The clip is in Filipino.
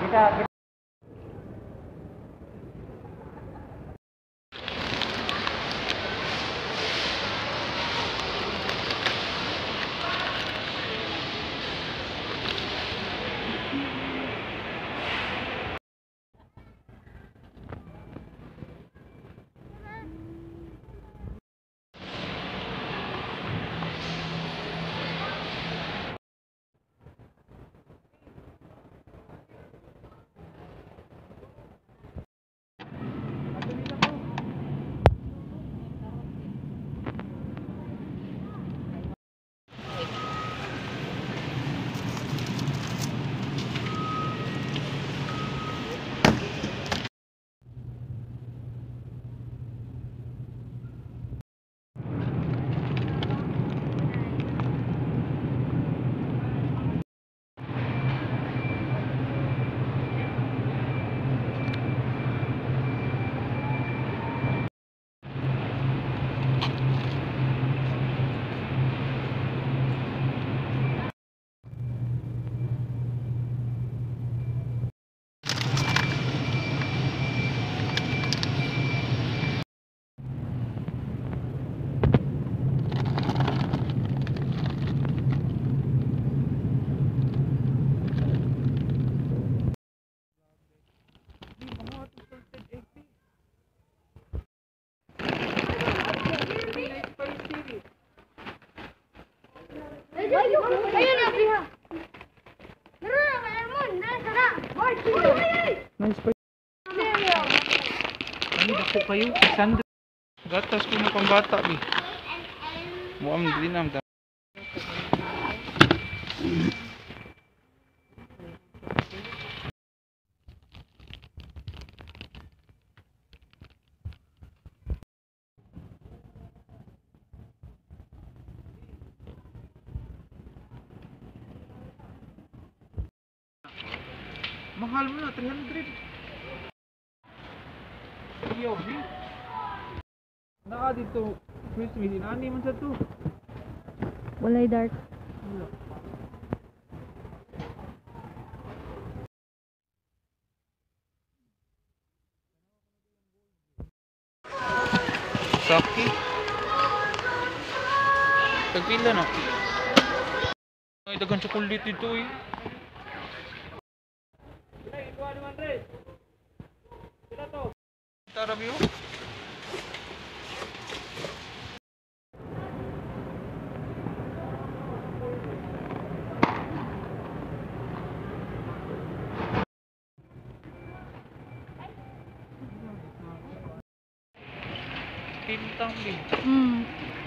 Nice pa. Ano ba ko kayo? Sandal. Gatas ko na pambata bi. Muam din am. Mahal mo na, 300. Iyo, bi. Naka dito, Christmas, inani man sa to. Walay dark. Saki. Tagpila na. Ay, dagang chocolate dito eh. Tara view. Tintang din.